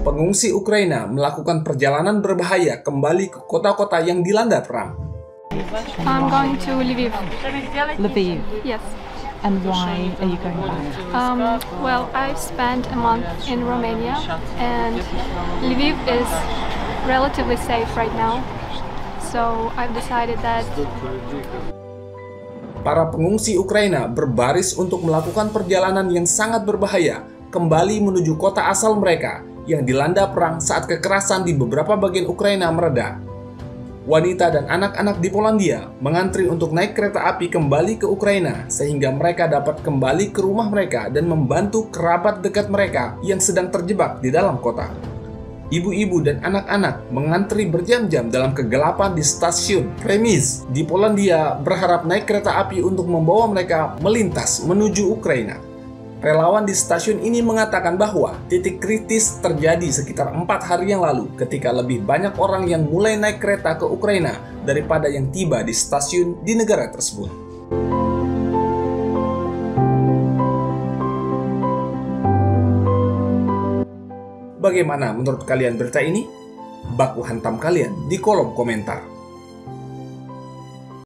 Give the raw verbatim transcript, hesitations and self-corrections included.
Pengungsi Ukraina melakukan perjalanan berbahaya kembali ke kota-kota yang dilanda perang. I'm going to Lviv. Lviv. Yes. And why are you going back? Um, well, I've spent a month in Romania, and Lviv is relatively safe right now. So I've decided that. Para pengungsi Ukraina berbaris untuk melakukan perjalanan yang sangat berbahaya kembali menuju kota asal mereka yang dilanda perang saat kekerasan di beberapa bagian Ukraina mereda. Wanita dan anak-anak di Polandia mengantri untuk naik kereta api kembali ke Ukraina sehingga mereka dapat kembali ke rumah mereka dan membantu kerabat dekat mereka yang sedang terjebak di dalam kota. Ibu-ibu dan anak-anak mengantri berjam-jam dalam kegelapan di stasiun Przemyśl di Polandia berharap naik kereta api untuk membawa mereka melintas menuju Ukraina. Relawan di stasiun ini mengatakan bahwa titik kritis terjadi sekitar empat hari yang lalu ketika lebih banyak orang yang mulai naik kereta ke Ukraina daripada yang tiba di stasiun di negara tersebut. Bagaimana menurut kalian berita ini? Baku hantam kalian di kolom komentar.